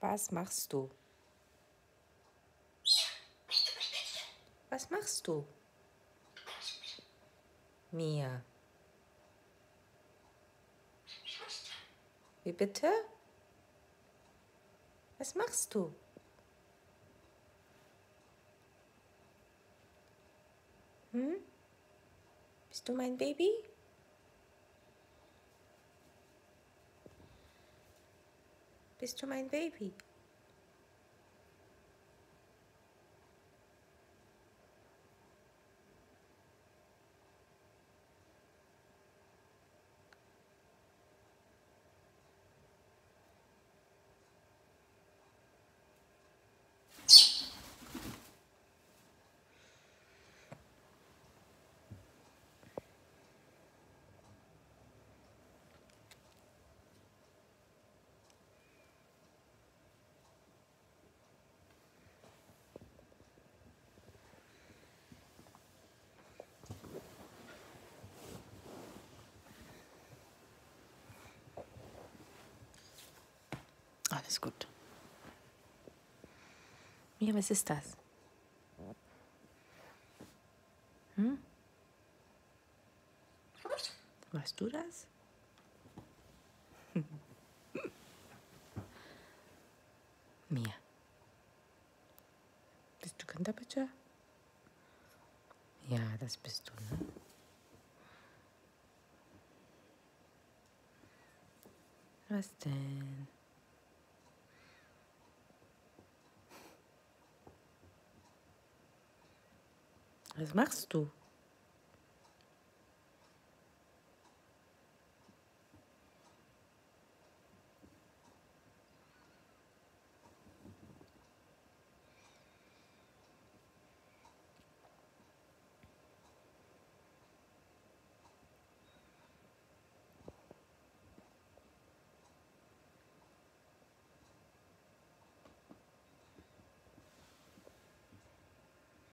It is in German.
Was machst du? Was machst du? Mia. Wie bitte? Was machst du? Bist du mein Baby? Bist du mein Baby? Alles gut. Mia, was ist das? Warst du das? Mia. Bist du Kinderbitte? Ja, das bist du, ne? Was denn? Was machst du?